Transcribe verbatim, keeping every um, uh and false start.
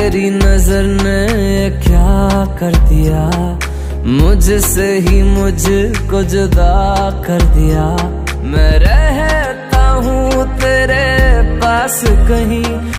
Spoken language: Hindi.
तेरी नजर ने क्या कर दिया, मुझसे ही मुझको जुदा कर दिया। मैं रहता हूँ तेरे पास कहीं